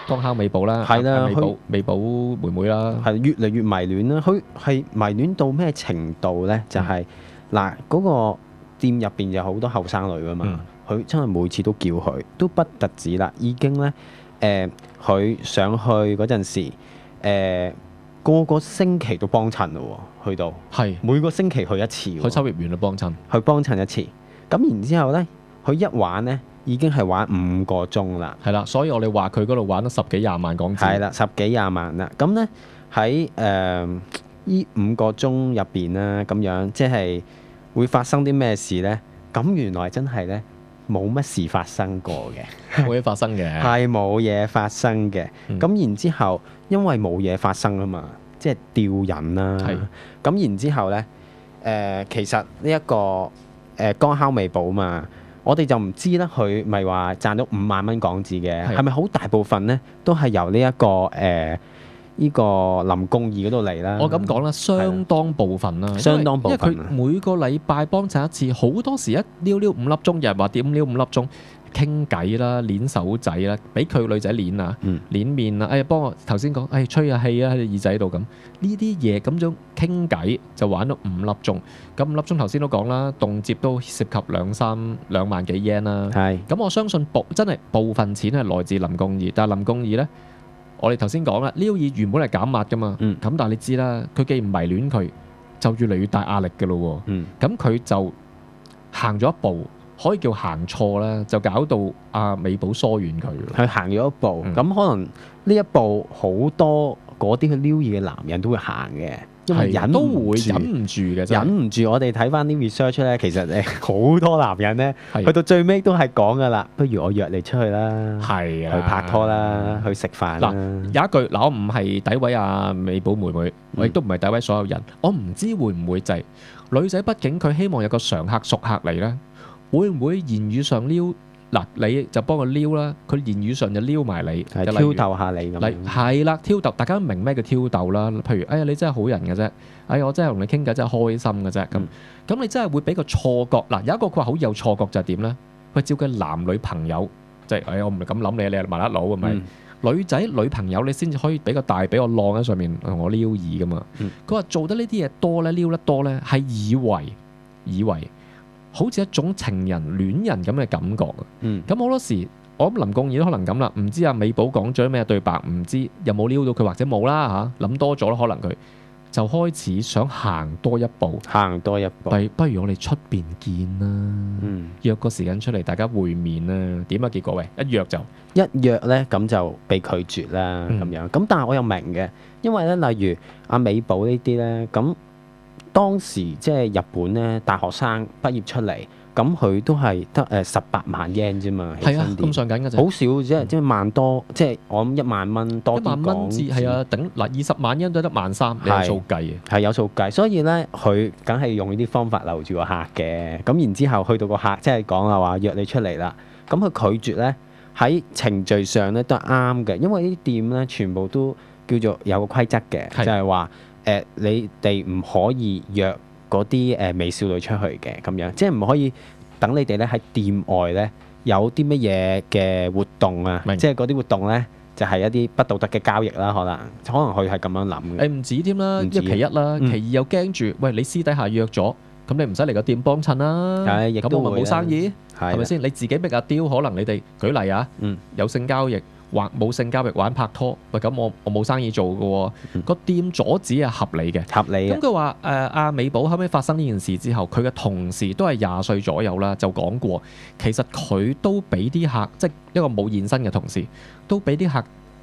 江烤美寶啦， 係啦美寶妹妹啦， 係越嚟越迷戀啦。佢係迷戀到咩程度咧？就係嗱嗰個店入邊有好多後生女噶嘛，佢真係每次都叫佢，都不特止啦，已經咧佢上去嗰陣時個個星期都幫襯咯喎，去到係每個星期去一次喎， 去秋葉原度幫襯， 去幫襯一次。咁然之後咧，佢一玩咧已經係玩5個鐘啦。 係啦，所以我哋話佢嗰度玩咗10幾20萬港紙。 係啦，10幾20萬啦。咁咧喺呢5個鐘入邊啦，咁樣即係會發生啲咩事咧？咁原來真係咧冇乜事發生過嘅， 冇嘢發生嘅。 係冇嘢發生嘅。咁然之後，因為冇嘢發生啊嘛，即係吊癮啦。 係咁然之後咧，其實呢一個江烤美寶嘛，我哋就唔知啦。佢咪話賺到5萬蚊港紙嘅， 係係咪好大部分咧都係由呢一個呢個林公義嗰度嚟啦？ 我咁講啦，相當部分啦， 相當部分因為佢每個禮拜幫襯一次，好多時一撩5粒鐘，有人話點撩5粒鐘傾偈啦、攣手仔啦，俾佢女仔攣啊、攣面啊，幫我頭先講，吹下氣啊喺耳仔度咁，呢啲嘢咁樣傾偈就玩咗5粒鐘，咁5粒鐘頭先都講啦，動輒都涉及2萬幾 yen 啦， 係咁我相信真係部分錢係來自林公義，但係林公義咧。我哋頭先講啦，撩耳原本係減壓噶嘛，咁但係你知啦，佢既然迷戀佢，就越嚟越大壓力噶咯喎，咁佢就行咗一步，可以叫行錯啦，就搞到阿美寶疏遠佢。 佢行咗一步，咁可能呢一步好多嗰啲去撩耳嘅男人都會行嘅。因為都會忍唔住嘅， 忍唔住。我哋睇翻啲 research 咧，其實好多男人咧，去到最尾都係講噶啦，不如我約你出去啦， 係去拍拖啦，去食飯啦。 有一句嗱，我唔係詆毀阿美寶妹妹，我亦都唔係詆毀所有人。我唔知會唔會就係女仔，畢竟佢希望有個常客熟客嚟咧，會唔會言語上撩？嗱，你就幫佢撩啦，佢言語上就撩埋你， 挑逗下你咁。 係啦，挑逗，大家明咩叫挑逗啦？譬如，你真係好人嘅啫，我真係同你傾偈真係開心嘅啫。咁你真係會俾個錯覺。嗱，有一個佢話好有錯覺就係點咧？佢照計男女朋友，即係我唔係咁諗你係麻甩佬係咪？女仔女朋友你先至可以俾個大髀我晾喺上面同我撩耳噶嘛。佢話做得呢啲嘢多咧，撩得多咧，係以為。好似一種情人戀人咁嘅感覺啊！咁好多時，我諗林公義都可能咁啦。唔知阿美寶講咗咩對白，唔知有冇撩到佢，或者冇啦嚇。諗多咗咯，可能佢就開始想行多一步。不如我哋出邊見啦，約個時間出嚟，大家會面啦。點啊？結果一約咧， 咁就被拒絕啦咁樣。咁但係我又明嘅，因為咧，例如阿美寶呢啲咧，咁。當時即係日本咧，大學生畢業出嚟，咁佢都係得18萬 yen 啫嘛， 係啊，咁上緊嘅啫， 好少啫，即係萬多，即係我諗1萬蚊多啲港紙。1萬蚊至係啊，頂嗱20萬 yen 都得13000，你有數計嘅。 係有數計，所以咧佢梗係用呢啲方法留住個客嘅。咁然之後去到個客即係講啦話約你出嚟啦，咁佢拒絕咧喺程序上咧都係啱嘅，因為呢啲店咧全部都叫做有個規則嘅，就係話。你哋唔可以約嗰啲美少女出去嘅咁樣，即係唔可以等你哋咧喺店外咧有啲乜嘢嘅活動啊，即係嗰啲活動咧就係一啲不道德嘅交易啦，可能佢係咁樣諗嘅。 唔止添啦，其一啦，其二又驚住，喂你私底下約咗，咁你唔使嚟個店幫襯啦，咁我咪冇生意，係咪先？你自己逼阿雕，可能你哋舉例啊，有性交易。或冇性交易玩拍拖，喂咁我冇生意做嘅喎，個店阻止係合理嘅。咁佢話阿美寶後尾發生呢件事之後，佢嘅同事都係20歲左右啦，就講過，其實佢都俾啲客，即係一個冇現身嘅同事，都俾啲客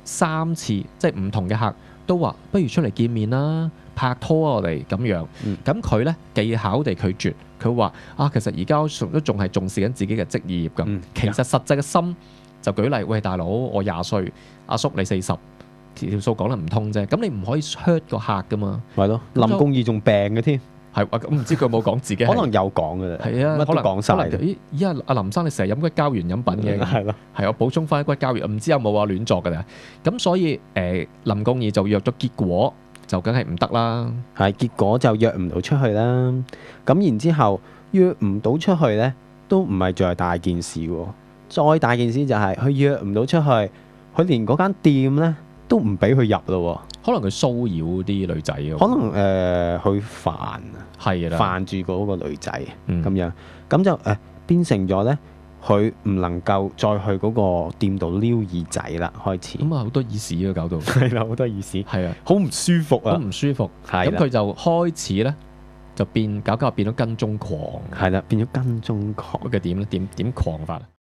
3次，即係唔同嘅客都話，不如出嚟見面啦，拍拖啊我哋咁樣。咁佢咧技巧地拒絕，佢話其實而家都仲係重視緊自己嘅職業咁，其實實際嘅心。就舉例，喂大佬，我20歲，阿叔你40，條數講得唔通啫。咁你唔可以 hurt 個客噶嘛？ 係咯，林公義仲病嘅添。 係我唔知佢有冇講自己。 可能有講嘅。係啊，乜都講晒。 依家阿林生你成日飲骨膠原飲品嘅。係咯。係我補充翻骨膠原，唔知有冇話亂作㗎啦。咁所以林公義就約咗，結果就梗係唔得啦。 係結果就約唔到出去啦。咁然之後約唔到出去咧，都唔係再大件事喎。再大件事就係佢約唔到出去， 佢連嗰間店咧都唔俾佢入咯可能佢騷擾啲女仔喎。 可能佢煩係啦， 煩住嗰個女仔咁嗯樣，咁就變成咗咧，佢唔能夠再去嗰個店度撩耳仔啦，開始。 咁啊好多意思啊，搞到係啦，好多意思， 係啊， 好唔舒服好啊， 唔舒服。 係啦咁佢就開始咧就搞變咗跟蹤狂。 係啦，變咗跟蹤狂。 佢點咧？點狂法啊？